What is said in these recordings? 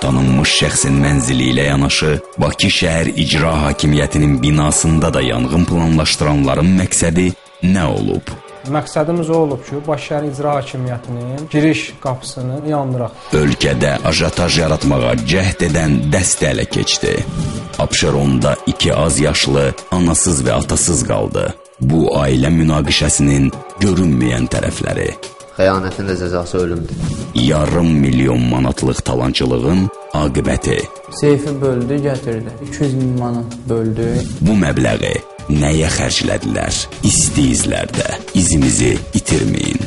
tanınmış şəxsin mənzili ilə yanaşı, Bakı şəhər icra hakimiyyətinin binasında da yanğın planlaşdıranların məqsədi nə olub? Məqsədimiz o olub ki, Bakı şəhər icra hakimiyyətinin giriş qapısını yandıraq. Ölkədə ajotaj yaratmağa cəhd edən dəstə ələ keçdi. Abşeronda 2 az yaşlı anasız və atasız qaldı. Bu ailə münaqişəsinin görünməyən tərəfləri. Xəyanətin də cəzası ölümdür. Yarım milyon manatlıq talançılığın aqibəti. Seyfi böldü, gətirdi. 200 min manat böldü. Bu məbləği nəyə xərclədilər? İsti izlərdə izimizi itirməyin.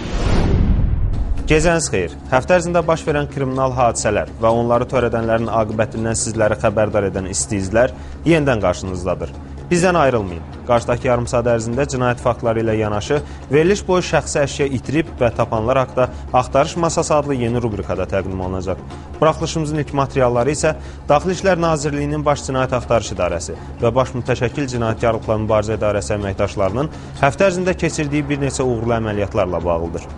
Gecəniz xeyir. Həftə ərzində baş verən kriminal hadisələr və onları törədənlərin aqibətindən sizləri xəbərdar edən isti izlər yenidən qarşınızdadır. Bizdən ayrılmayın. Qarşıdakı yarım saat ərzində cinayət faktları ilə yanaşı veriliş boyu şəxsi əşya itirib və tapanlar haqda Axtarış Masası adlı yeni rubrikada təqdim olunacaq. Buraxılışımızın ilk materialları isə Daxili İşlər Nazirliyinin Baş Cinayət Axtarış İdarəsi və Baş Mütəşəkkil Cinayətkarlıqla Mübarizə İdarəsi əməkdaşlarının həftə ərzində keçirdiyi bir neçə uğurlu əməliyyatlarla bağlıdır.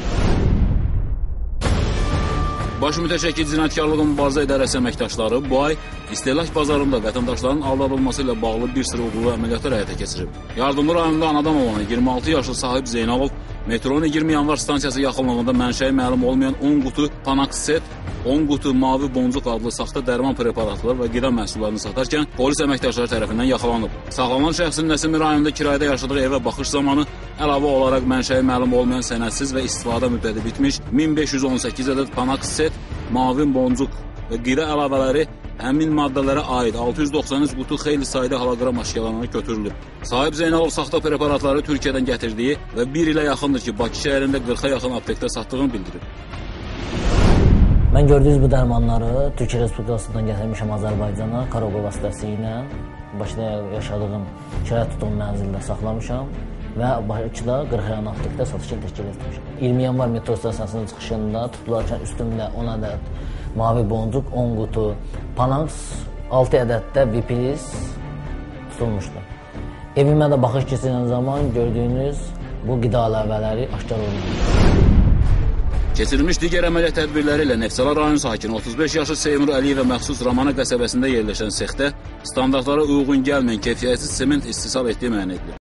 Baş Mütəşəkkil Cinayətkarlıqla Mübarizə İdarəsi əməkdaşları bu ay istehlak bazarında vətəndaşların aldadılması ilə bağlı bir sıra uğurlu əməliyyatlar həyata keçirib. Yardımlı rayonunda anadan olan 26 yaşlı sahib Zeynalov metronun 20 yanvar stansiyası yaxınlığında mənşəyi məlum olmayan 10 qutu Panaxset, 10 qutu mavi boncuq adlı saxta dərman preparatları və qida məhsullarını satarkən polis əməkdaşları tərəfindən yaxalanıb. Saxlanılan şəxsin Nəsimi rayonunda kirayədə yaşadığı evə baxış zamanı əlavə olaraq mənşəyi məlum olmayan sənədsiz və istifadə müddəti bitmiş 1518 ədəd Panaxset, mavi boncuq və qida əlavələri həmin maddələrə aid 693 qutu xeyli sayda holoqram aşkarlanaraq götürülüb. Sahib Zeynalov saxta preparatları Türkiyədən gətirdiyi və 1 ilə yaxındır ki, Bakı şəhərində 40-a yaxın aptekdə satdığını bildirib. Mən gördüyünüz bu dərmanları Türkiyə Respublikasından gətirmişəm Azərbaycana, Karaqol vasitəsilə. Bakıda yaşadığım kirayə tutduğum mənzildə saxlamışam və Bakıda 40 yan aptekdə satışını təşkil etmişəm. 20 yanvar metro stansiyasının çıxışında tutularkən üstümdə 10 ədəd mavi boncuq, 10 qutu Panax, 6 ədəd də Vipilis tutulmuşdu. Evimə də baxış keçirən zaman gördüyünüz bu qida əlavələri aşkar olundu. Keçirilmiş digər əməliyyat tədbirləri ilə Neftçala rayon sakini 35 yaşlı Seymur Əliyevə məxsus Ramana qəsəbəsində yerləşən sexdə standartlara uyğun gəlməyən keyfiyyətsiz sement istisal etdiyi müəyyən edilir.